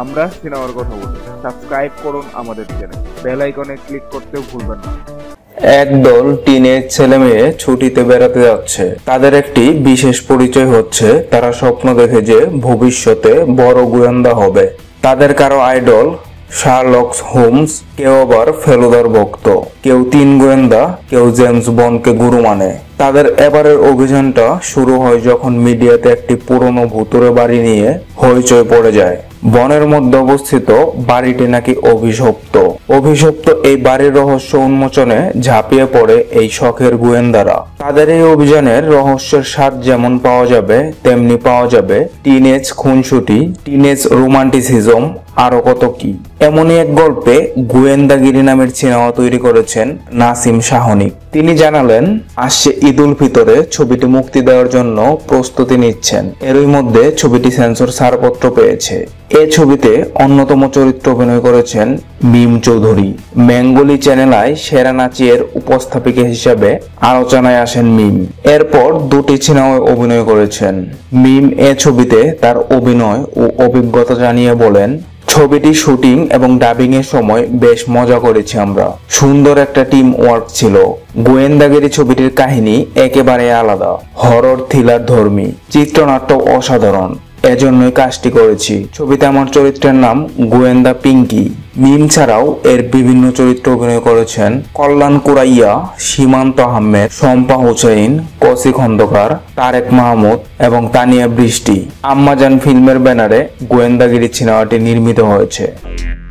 আমরা সিনেমার কথা বলি। সাবস্ক্রাইব করুন আমাদের চ্যানেল, বেল আইকনে ক্লিক করতেও ভুলবেন না। একদল টিনেজ ছেলে মেয়ে ছুটিতে বেড়াতে যাচ্ছে। তাদের একটি বিশেষ পরিচয় হচ্ছে তারা স্বপ্ন দেখে যে ভবিষ্যতে বড় গোয়েন্দা হবে। তাদের কারো আইডল শার্লক হোমস, কেউ আবার ফেলুদার ভক্ত, কেউ তিন গোয়েন্দা, কেউ জেমস বন্ডকে গুরু মানে। তাদের এবারের অভিযানটা শুরু হয় যখন মিডিয়াতে একটি পুরনো ভুতুড়ে বাড়ি নিয়ে হইচই পড়ে যায়। বনের মধ্যে অবস্থিত বাড়িটি নাকি অভিশপ্ত এই বাড়ির রহস্য উন্মোচনে ঝাঁপিয়ে পড়ে এই শখের গোয়েন্দারা। তাদের এই অভিযানের রহস্যের স্বাদ যেমন পাওয়া যাবে, তেমনি পাওয়া যাবে টিনেজ খুনসুটি, টিনেজ রোমান্টিসিজম, আরো কত কি। এমনই এক গল্পে গোয়েন্দাগিরি নামের সিনেমা তৈরি করেছেন নাসিম শাহনিক। তিনি জানালেন, আসছে ঈদ উল ফিতরে ছবিটি মুক্তি দেওয়ার জন্য প্রস্তুতি নিচ্ছেন। এরই মধ্যে ছবিটি সেন্সর ছাড়পত্র পেয়েছে। এ ছবিতে অন্যতম চরিত্র অভিনয় করেছেন মিম চৌধুরী। বেঙ্গলি চ্যানেলায় সেরা নাচিয়ের উপস্থাপিকা হিসাবে আলোচনায় আসেন মিম। এরপর দুটি সিনেমায় অভিনয় করেছেন মিম। এ ছবিতে তার অভিনয় ও অভিজ্ঞতা জানিয়ে বলেন, ছবিটি শুটিং এবং ডাবিং এর সময় বেশ মজা করেছি আমরা। সুন্দর একটা টিম ওয়ার্ক ছিল। গোয়েন্দাগিরি ছবিটির কাহিনী একেবারে আলাদা, হরর থ্রিলার ধর্মী, চিত্রনাট্য অসাধারণ, এজন্যই কাজটি করেছি। ছবিতে আমার চরিত্রের নাম গোয়েন্দা পিঙ্কি। মিম ছাড়াও এর বিভিন্ন চরিত্র অভিনয় করেছেন কল্যাণ কুরাইয়া, সীমান্ত আহমেদ, শম্পা হুসেইন, কসি খন্দকার, তারেক মাহমুদ এবং তানিয়া বৃষ্টি। আম্মাজান ফিল্মের ব্যানারে গোয়েন্দাগিরি সিনেমাটি নির্মিত হয়েছে।